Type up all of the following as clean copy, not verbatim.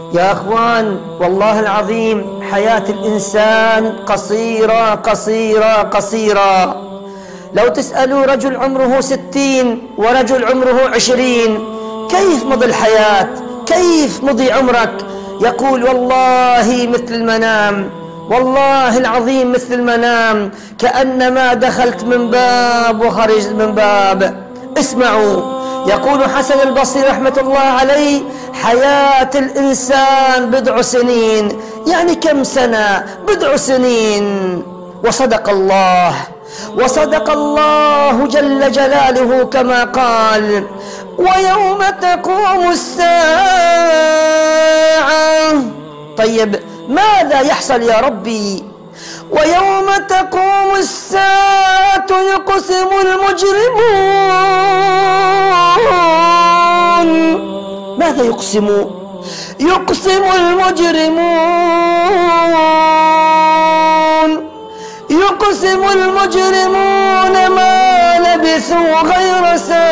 يا أخوان، والله العظيم حياة الإنسان قصيرة قصيرة قصيرة. لو تسألوا رجل عمره 60 ورجل عمره 20 كيف مضي الحياة؟ كيف مضي عمرك؟ يقول والله مثل المنام، والله العظيم مثل المنام، كأنما دخلت من باب وخرجت من باب. اسمعوا، يقول حسن البصري رحمة الله عليه: حياة الإنسان بضع سنين. يعني كم سنة؟ بضع سنين. وصدق الله، وصدق الله جل جلاله كما قال: ويوم تقوم الساعة. طيب ماذا يحصل يا ربي؟ ويوم تقوم الساعة يقسم المجرمون. ماذا يقسم؟ يقسم المجرمون، يقسم المجرمون ما لبثوا غير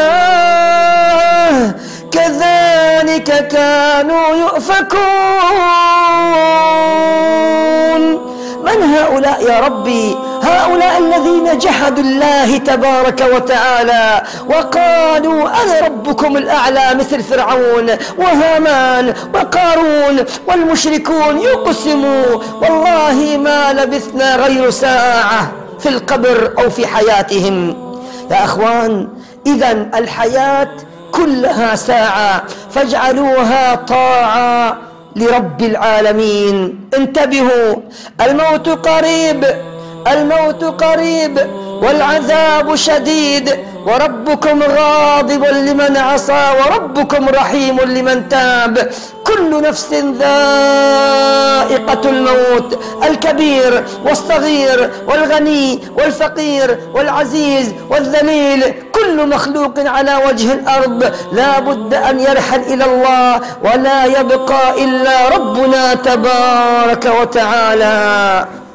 ساعة كذلك كانوا يؤفكون. من هؤلاء يا ربي؟ هؤلاء الذين جحدوا الله تبارك وتعالى وقالوا أنا ربكم الأعلى، مثل فرعون وهامان وقارون والمشركون. يقسموا والله ما لبثنا غير ساعة في القبر أو في حياتهم. يا أخوان، إذن الحياة كلها ساعة، فاجعلوها طاعة لرب العالمين. انتبهوا، الموت قريب، الموت قريب والعذاب شديد، وربكم غاضب لمن عصى وربكم رحيم لمن تاب. كل نفس ذائقة الموت، الكبير والصغير والغني والفقير والعزيز والذليل، كل مخلوق على وجه الأرض لا بد أن يرحل إلى الله، ولا يبقى إلا ربنا تبارك وتعالى.